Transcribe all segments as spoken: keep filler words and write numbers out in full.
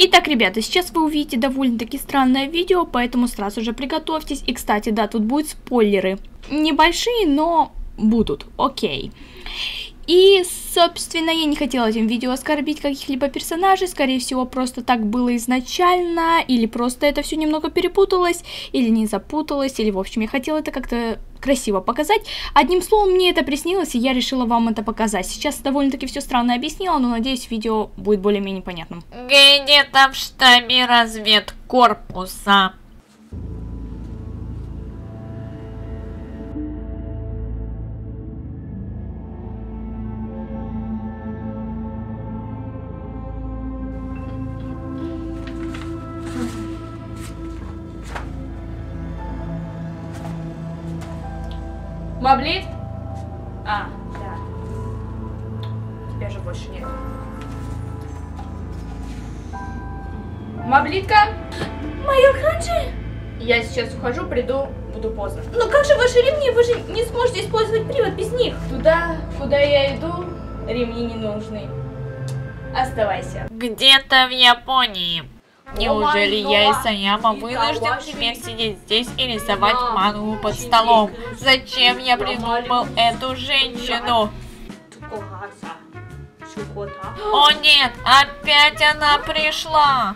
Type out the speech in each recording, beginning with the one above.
Итак, ребята, сейчас вы увидите довольно-таки странное видео, поэтому сразу же приготовьтесь. И, кстати, да, тут будут спойлеры. Небольшие, но будут, окей. И, собственно, я не хотела этим видео оскорбить каких-либо персонажей, скорее всего, просто так было изначально, или просто это все немного перепуталось, или не запуталось, или, в общем, я хотела это как-то красиво показать. Одним словом, мне это приснилось, и я решила вам это показать. Сейчас довольно-таки все странно объяснила, но, надеюсь, видео будет более-менее понятным. Где-то в штабе разведкорпуса. Маблит? А, да. Тебя же больше нет. Маблитка? Моя Ханджи? Я сейчас ухожу, приду, буду поздно. Ну как же ваши ремни? Вы же не сможете использовать привод без них. Туда, куда я иду, ремни не нужны. Оставайся. Где-то в Японии. Неужели я и Саяма вынужден теперь сидеть здесь и рисовать мангу под столом? Зачем я придумал эту женщину? О нет, опять она пришла!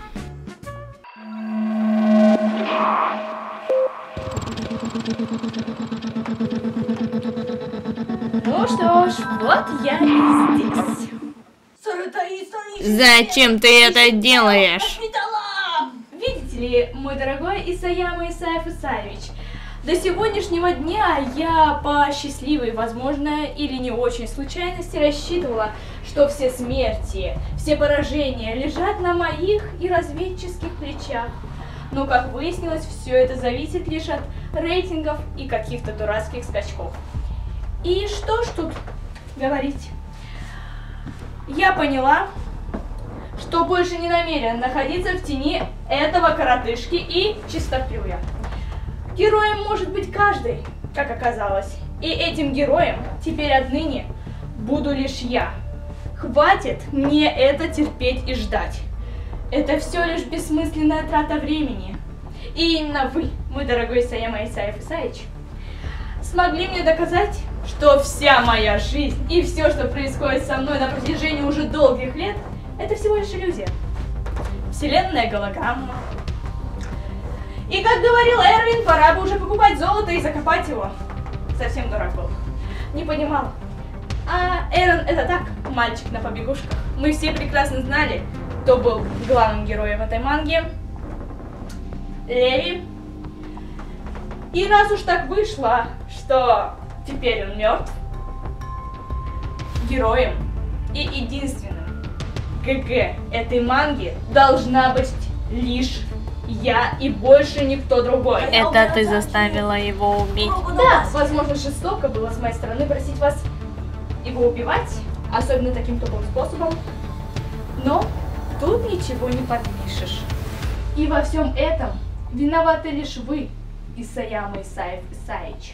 Ну что ж, вот я и здесь. Зачем ты это делаешь? Видите ли, мой дорогой Исаяма Исаев Исаевич, до сегодняшнего дня я по счастливой, возможно, или не очень случайности рассчитывала, что все смерти, все поражения лежат на моих и разведческих плечах. Но, как выяснилось, все это зависит лишь от рейтингов и каких-то дурацких скачков. И что ж тут говорить? Я поняла, что больше не намерен находиться в тени этого коротышки и чистоплюя. Героем может быть каждый, как оказалось. И этим героем теперь отныне буду лишь я. Хватит мне это терпеть и ждать. Это все лишь бессмысленная трата времени. И именно вы, мой дорогой Саяма Исаев Исаевич, смогли мне доказать, что вся моя жизнь и все, что происходит со мной на протяжении уже долгих лет, это всего лишь иллюзия. Вселенная голограмма. И как говорил Эрвин, пора бы уже покупать золото и закопать его. Совсем дурак был. Не понимал. А Эрон это так, мальчик на побегушках. Мы все прекрасно знали, кто был главным героем этой манги. Леви. И раз уж так вышло, что теперь он мертв, героем и единственным ГГ этой манги должна быть лишь я и больше никто другой. Это ты заставила его убить? Да, возможно, жестоко было с моей стороны просить вас его убивать, особенно таким тупым способом, но тут ничего не подпишешь. И во всем этом виноваты лишь вы, Исаяма Исаев Исаевич.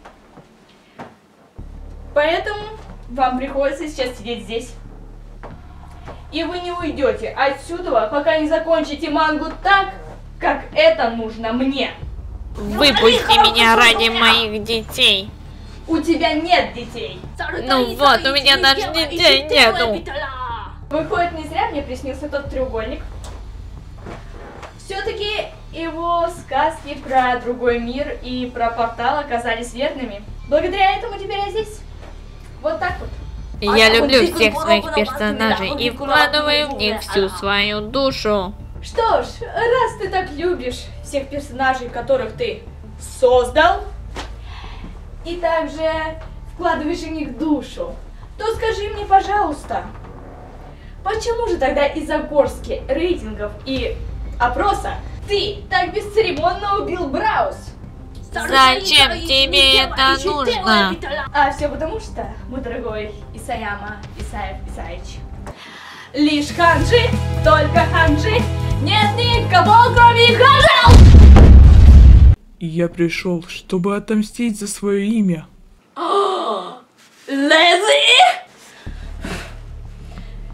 Поэтому вам приходится сейчас сидеть здесь. И вы не уйдете отсюда, пока не закончите мангу так, как это нужно мне. Выпусти меня ради моих детей. У тебя нет детей. Ну вот, у меня даже детей нету. Выходит, не зря мне приснился тот треугольник. Все-таки его сказки про другой мир и про портал оказались верными. Благодаря этому теперь я здесь. Вот так вот. Я люблю всех своих персонажей и вкладываю в них всю свою душу. Что ж, раз ты так любишь всех персонажей, которых ты создал, и также вкладываешь в них душу, то скажи мне, пожалуйста, почему же тогда из-за горстки рейтингов и опроса ты так бесцеремонно убил Браус? Зачем тебе это нужно? А все потому что, мой дорогой Исаяма Исаев Исаевич, лишь Ханджи, только Ханджи, нет никого, кроме Ханджи! Я пришел, чтобы отомстить за свое имя. Лэзи!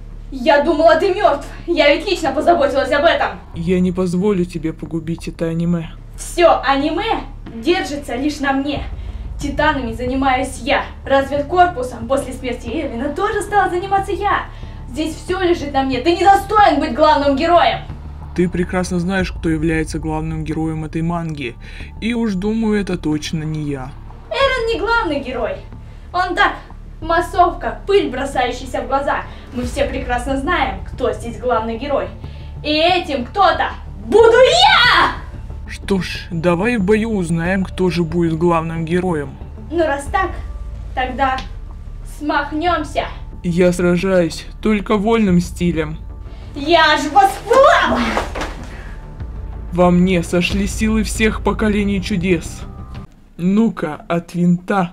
Я думала, ты мертв. Я ведь лично позаботилась об этом. Я не позволю тебе погубить это аниме. Все аниме держится лишь на мне. Титанами занимаюсь я. Разведкорпусом после смерти Эрвина тоже стала заниматься я. Здесь все лежит на мне. Ты не достоин быть главным героем. Ты прекрасно знаешь, кто является главным героем этой манги. И уж думаю, это точно не я. Эрвин не главный герой. Он так, массовка, пыль, бросающаяся в глаза. Мы все прекрасно знаем, кто здесь главный герой. И этим кто-то буду я! Что ж, давай в бою узнаем, кто же будет главным героем. Ну раз так, тогда смахнемся. Я сражаюсь только вольным стилем. Я ж воспылала! Во мне сошли силы всех поколений чудес. Ну-ка, от винта.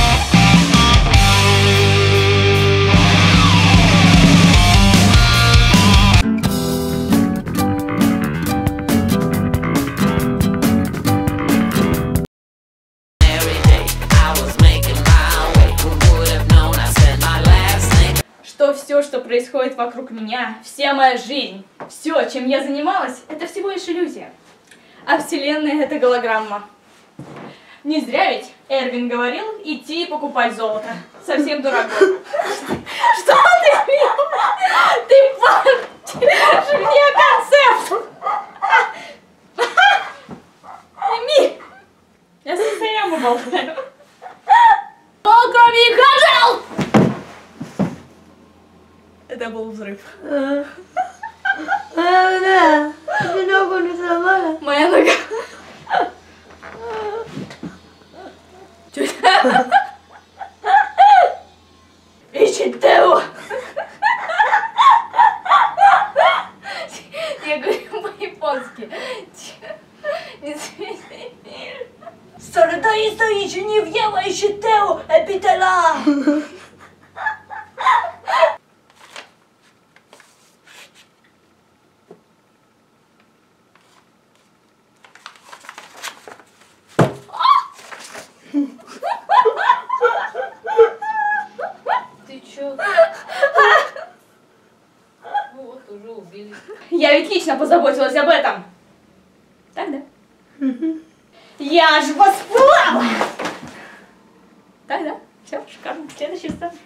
Что все, что происходит вокруг меня, вся моя жизнь, все, чем я занималась, это всего лишь иллюзия. А Вселенная — это голограмма. Не зря ведь Эрвин говорил идти и покупать золото. Совсем дурак. Что ты делаешь? Ты портишь мне концепт! Ми! Я с Саяму болтаю. Кроме хожал! Это был взрыв. Моя нога. Ичитео. Я говорю по-японски. Не смейся. Сарадаиста ичи не въела ичитео эпитела. Ты чё? Ну вот, уже убили. Я ведь лично позаботилась об этом. Так, да? Я ж воспылала! Так, да? Все, шикарно. Следующий stand.